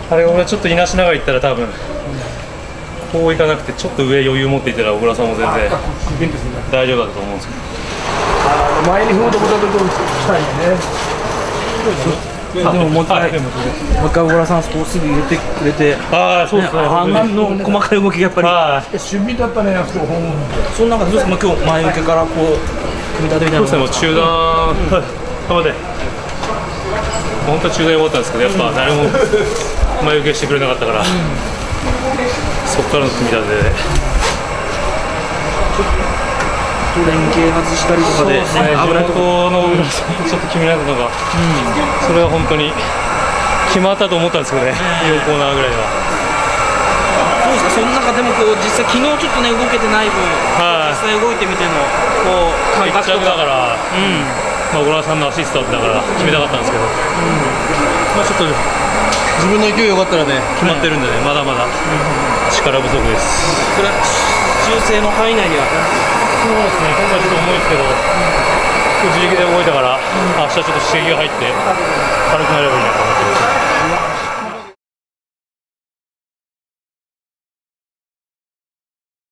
あれ俺はちょっといなしながら行ったら多分こういかなくてちょっと上余裕持っていったら小倉さんも全然大丈夫だと思うんですけど。 前に踏むとこだけどしたいね。でももう一回小倉さんそこすぐ入れてくれて、 ああそうですね。 半眼の細かい動きがやっぱり守備だったね、あそこ。 その中でどうですか、今日前受けからこう組み立てみたいな。 そうですね、もう中段まで本当は中段に思ったんですけど、やっぱ誰も前受けしてくれなかったから、そこからの組み立てで。 連携外したりとかで、 危ないところのちょっと決められたのが、それは本当に決まったと思ったんですけどね、両コーナーぐらいでは。 どうですか、その中でもこう実際、昨日ちょっとね、動けてない分、実際動いてみてのこう感覚とか、 だから、小倉さんのアシストだったから決めたかったんですけど、まあちょっと自分の勢い良かったらね、決まってるんでね、まだまだ力不足です。 それは修正の範囲内には。 そうですね、今回ちょっと重いですけど、自力で動いたから、明日ちょっと刺激が入って軽くなればいいなと思ってます。